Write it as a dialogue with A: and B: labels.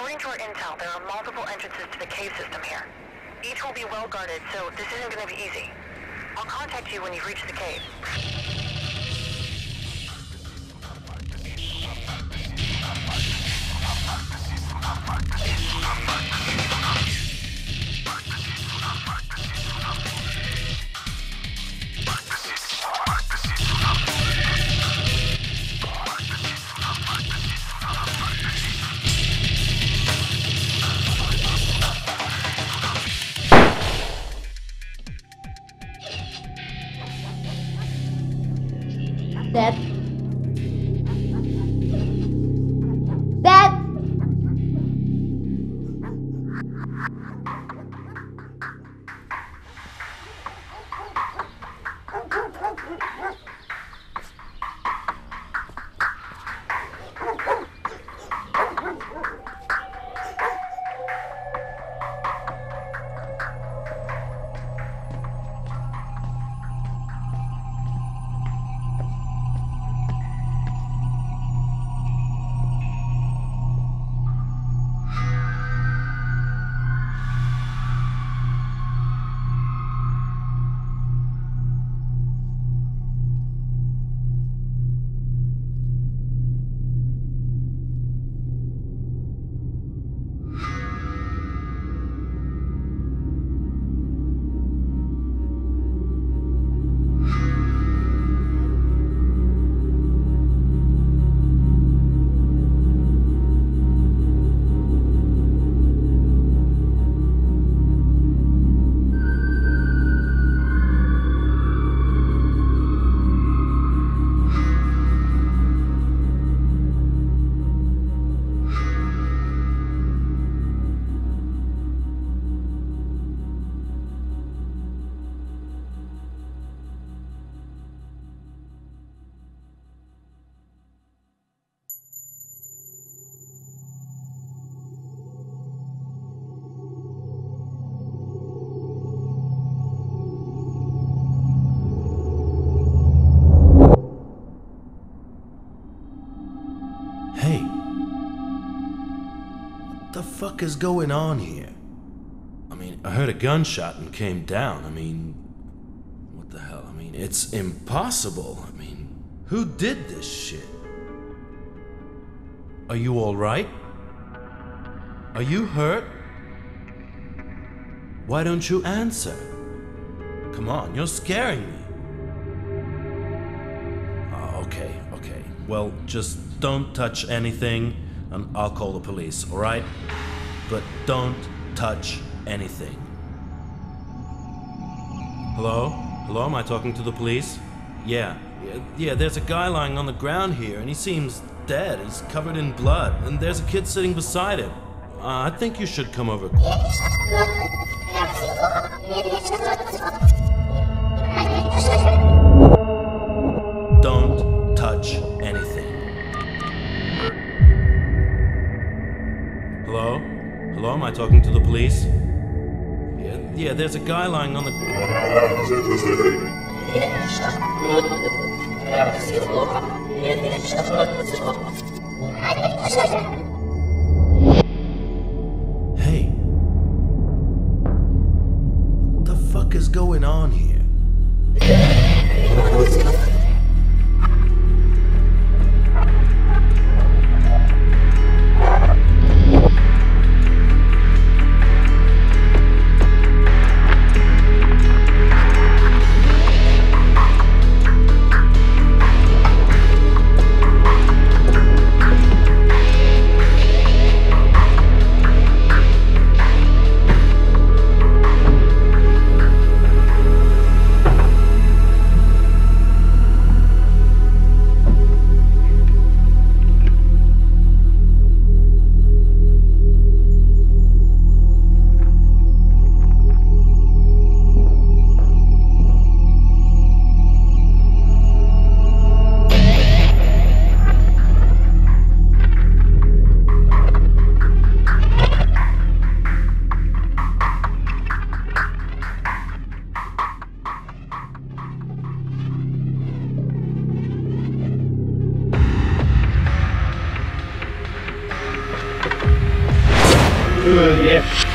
A: According to our intel, there are multiple entrances to the cave system here. Each will be well guarded, so this isn't going to be easy. I'll contact you when you've reached the cave.
B: Dad.
C: What the fuck is going on here? I mean, I heard a gunshot and came down. I mean, what the hell? I mean, it's impossible. I mean, who did this shit? Are you all right? Are you hurt? Why don't you answer? Come on, you're scaring me. Oh, okay. Well, just don't touch anything and I'll call the police, alright? But don't touch anything. Hello? Hello, am I talking to the police? Yeah, there's a guy lying on the ground here and he seems dead. He's covered in blood and there's a kid sitting beside him. I think you should come over. Don't touch anything. Hello? Hello, am I talking to the police? Yeah, there's a guy lying on the... Hey. What the fuck is going on here?
D: Yeah.